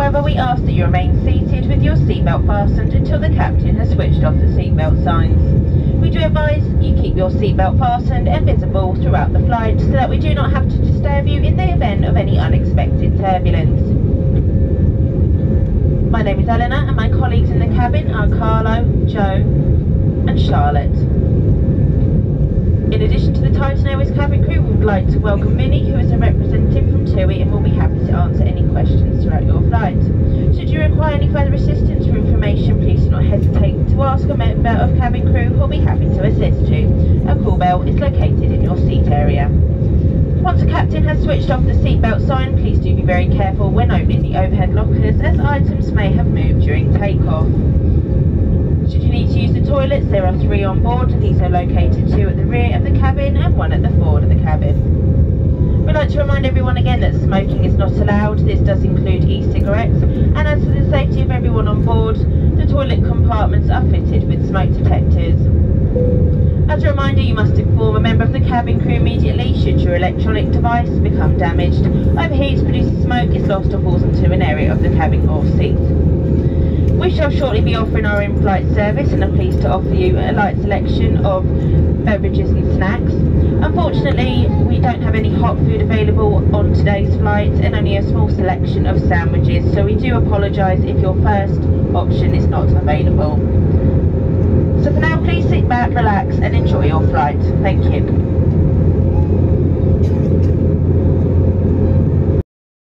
However, we ask that you remain seated with your seatbelt fastened until the captain has switched off the seatbelt signs. We do advise you keep your seatbelt fastened and visible throughout the flight so that we do not have to disturb you in the event of any unexpected turbulence. My name is Eleanor and my colleagues in the cabin are Carlo, Joe and Charlotte. In addition to the Titan Airways cabin crew, we would like to welcome Minnie, who is a representative from TUI and will be happy to answer any questions throughout your flight. Should you require any further assistance or information, please do not hesitate to ask a member of cabin crew who will be happy to assist you. A call bell is located in your seat area. Once the captain has switched off the seatbelt sign, please do be very careful when opening the overhead lockers, as items may have moved during takeoff. Should you need to use the toilets, there are 3 on board. These are located 2 at the rear of the cabin and 1 at the forward of the cabin. We'd like to remind everyone again that smoking is not allowed. This does include e-cigarettes, and as for the safety of everyone on board, the toilet compartments are fitted with smoke detectors. As a reminder, you must inform a member of the cabin crew immediately should your electronic device become damaged, overheats, produces smoke, is lost or falls into an area of the cabin or seat. We shall shortly be offering our in-flight service and are pleased to offer you a light selection of beverages and snacks. Unfortunately, we don't have any hot food available on today's flight and only a small selection of sandwiches, so we do apologise if your first option is not available. So for now, please sit back, relax and enjoy your flight. Thank you.